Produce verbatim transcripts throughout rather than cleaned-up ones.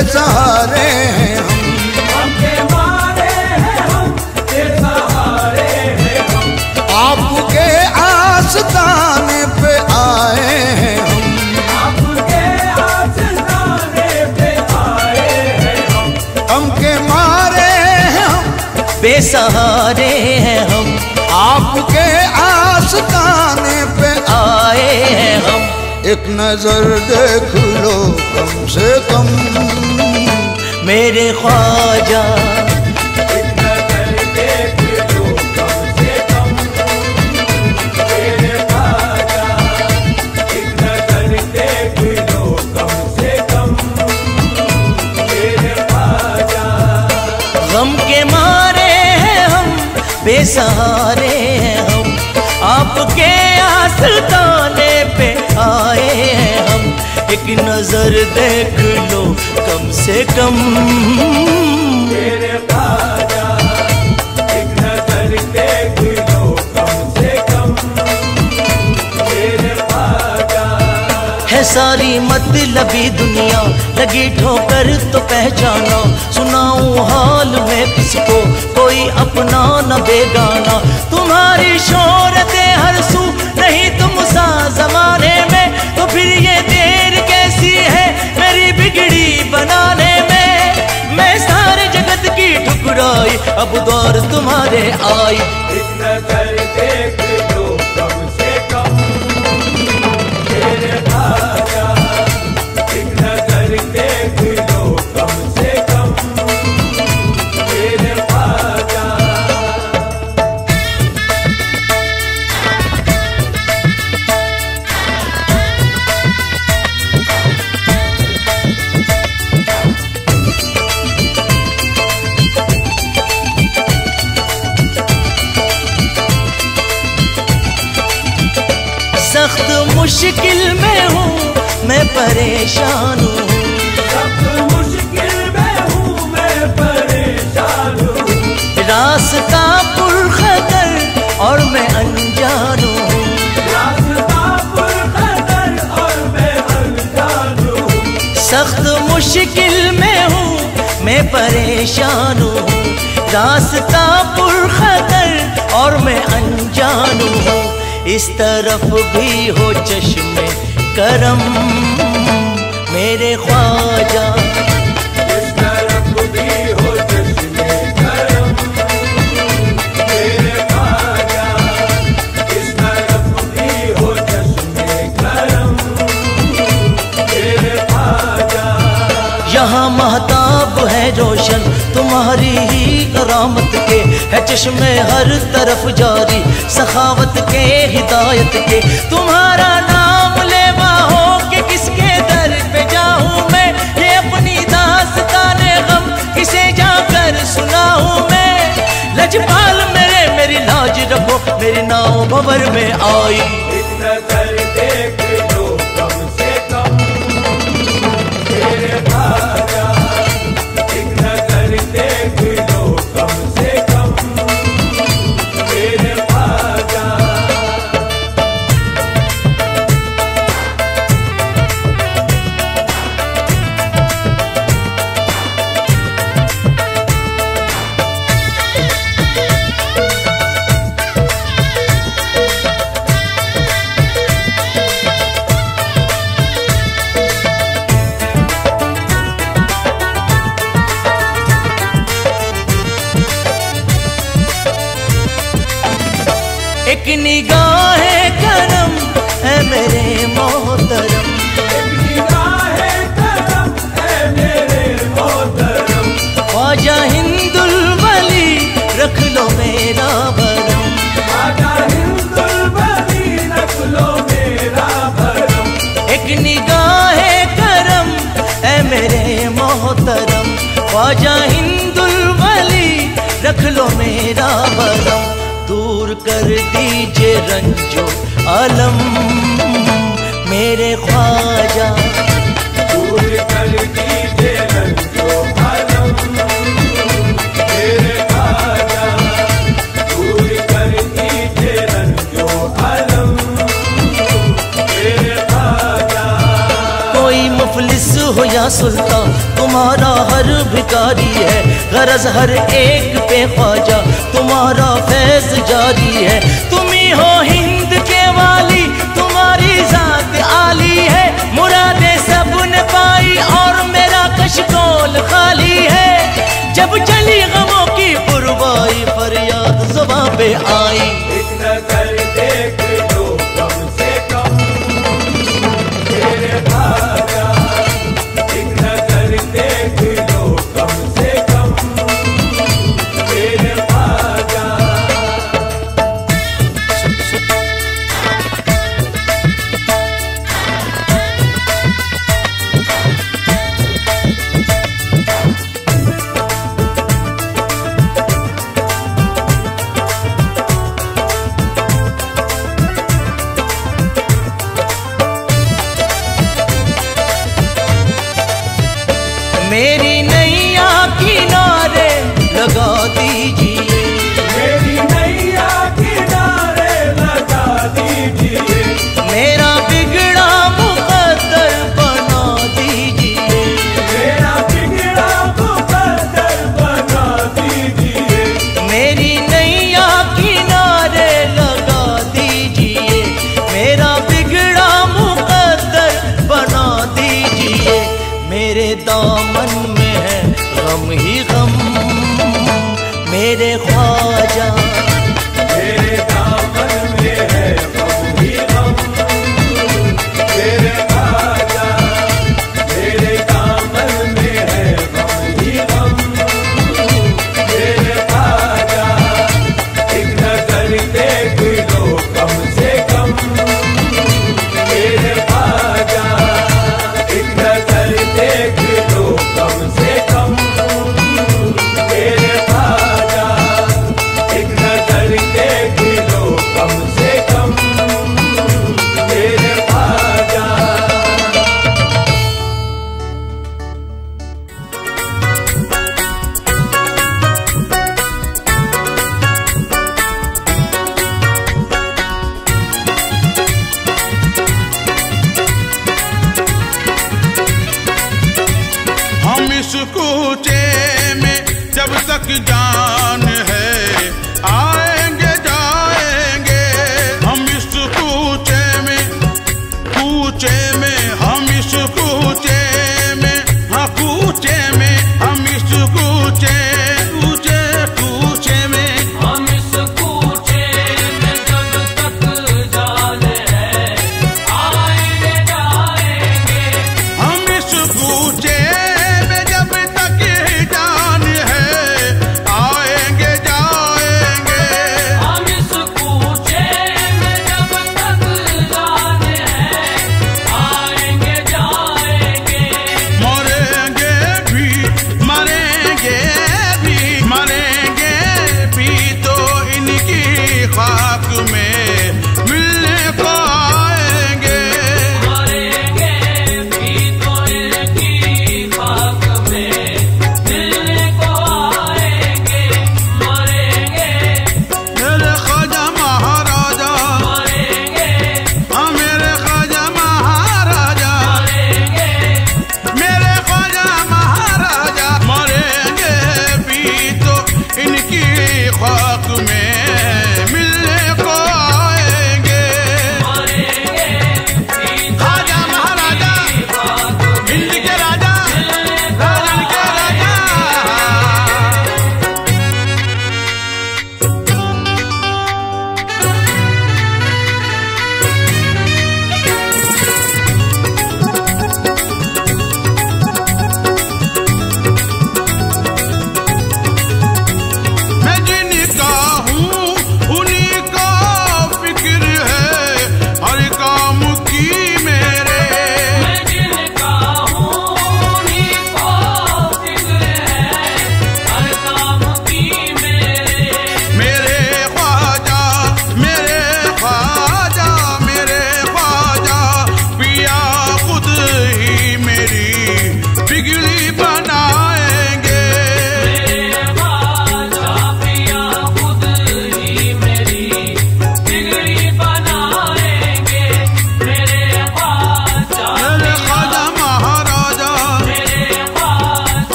बेसहारे हैं हम। गम के मारे हैं हम, बेसहारे हैं हम। आपके आस्ताने पे आए हैं हम। आपके आस्ताने पे आए हैं हम। गम के मारे हैं हम, बेसहारे हैं हम। आपके आस्ताने पे आए हैं हम। एक नजर देख लो कम से कम मेरे ख्वाजा। एक नजर देख लो कम से कम मेरे ख्वाजा। एक नजर देख लो कम से कम मेरे ख्वाजा। गम के मारे हैं हम, बेसहारे हैं हम। आपके आस्ताने पे आए हैं हम। एक नजर देख लो कम से कम मेरे ख्वाजा। एक नजर देख लो कम से कम मेरे ख्वाजा। है सारी मतलबी दुनिया, लगी ठोकर तो पहचाना। सुनाऊं हाल में किसको, कोई अपना न बेगाना। तुम्हारी शोहरतें हर सू, नहीं तुम सा जमाने में। तो फिर ये देर कैसी है मेरी बिगड़ी बनाने में। मैं सारे जगत की ठुकराई, अब दौर तुम्हारे आई। एक नजर देख लो कम से कम मेरे ख्वाजा। एक नजर देख लो कम से कम मेरे ख्वाजा। सख्त मुश्किल में हूँ मैं, परेशान हूँ। सख्त मुश्किल में हूँ मैं, परेशान हूँ। रास्ता पुरखतर और मैं अनजान हूँ। रास्ता पुरखतर और मैं अनजान हूँ। सख्त मुश्किल में हूँ मैं, परेशान हूँ। रास्ता पुरखतर और मैं अनजान हूँ। इस तरफ भी हो चश्मे करम मेरे ख्वाजा। इस तरफ भी हो चश्मे करम मेरे ख्वाजा। इस तरफ भी हो चश्मे करम मेरे ख्वाजा। यहाँ महताब है रोशन तुम्हारी ही करामत के। है चश्मे हर तरफ जारी सखावत के, हिदायत के। तुम्हारा नाम लेवा हो कि किसके दर पे जाऊं मैं। ये अपनी दास्ताने गम किसे जाकर सुनाऊं मैं। लजपाल मेरे मेरी लाज रखो, मेरी नाव भंवर में आई। एक नजर देख लो कम से कम मेरे ख्वाजा। एक नजर देख लो कम से कम मेरे ख्वाजा। एक निगाह करम है मेरे मोहतरम। एक निगाह करम है मेरे मोहतरम। ख्वाजा हिंदुल वली रख लो मेरा भरम। ख्वाजा हिंदुल वली रख लो मेरा भरम। एक निगाह करम है मेरे मोहतरम। ख्वाजा हिंदुल वली रख लो मेरा भरम। दूर कर दीजिए रंजो अलम मेरे ख्वाजा। दूर कर दीजिए रंजो अलम मेरे ख्वाजा। दूर कर दीजिए रंजो अलम मेरे ख्वाजा। कोई मुफलिस हो या सुल्तान तुम्हारा हर भिखारी है, गरज हर एक पे ख्वाजा तुम्हारा फैज जारी है। तुम ही हो हिंद के वाली, तुम्हारी जात आली है, मुरादे सब ने पाई और मेरा कशकोल खाली है। जब चली गमों की पुरवाई फरियाद ज़ुबां पे आई, एक नजर देख लो कम से कम मेरे भाजा, एक नजर देख लो कम से कम मेरे भाजा। मेरी नैया किनारे लगा दीजिए, मेरी नैया किनारे लगा दीजिए, मेरा बिगड़ा मुकद्दर बना दीजिए, मेरा बिगड़ा मुकद्दर बना दीजिए, मेरी नैया किनारे लगा दीजिए, मेरा बिगड़ा मुकद्दर बना दीजिए। मेरे दामन में है गम ही गम मेरे ख्वाजा, मेरे दामन में है गम ही गम मेरे भाजा, मेरे दामन में है गम ही गम मेरे भाजा। एक नजर देख लो कम से कम मेरे भाजा, एक नजर देख लो कम से कम मेरे भाजा, एक नजर देख लो कम से कम मेरे भाजा। हम इस कूचे में जब तक जान है आएंगे जाएंगे, हम इस कूचे में कूचे में हम इस कूचे में हाँ कूचे में हम इस कूचे कूचे कूचे में हम इस कूचे में जब तक जान है आएंगे जाएंगे, हम इस कूचे में जब तक जान है आएंगे जाएंगे।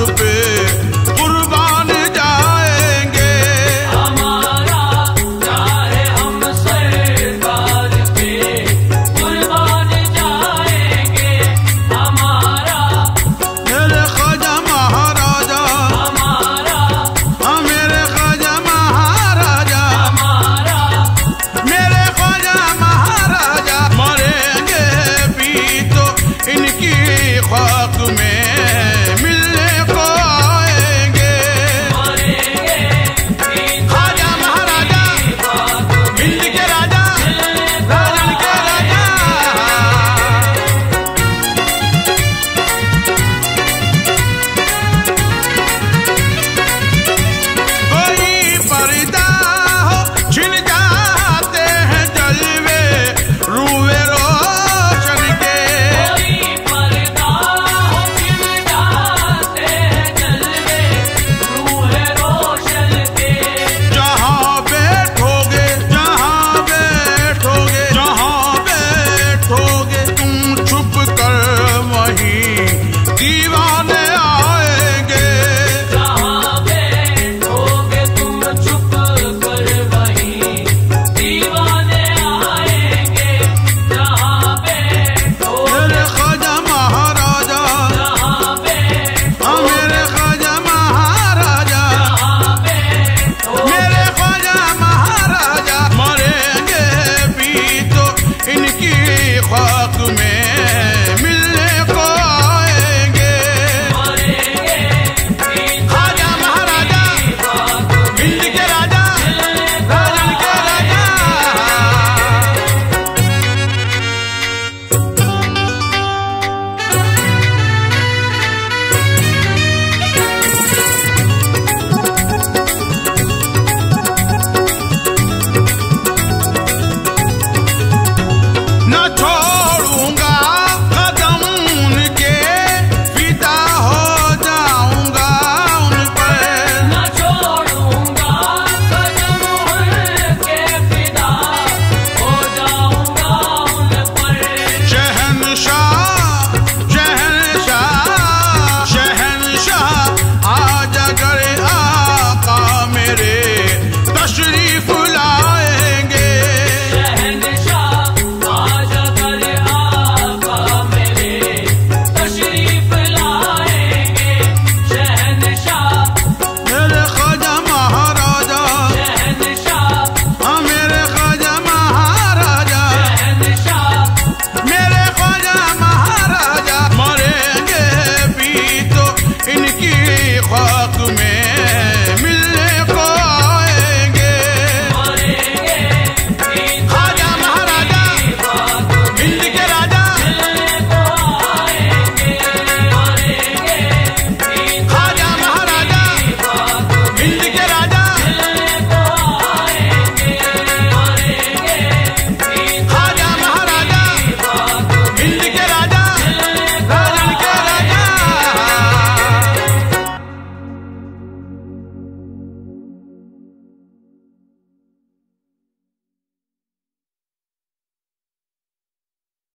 पे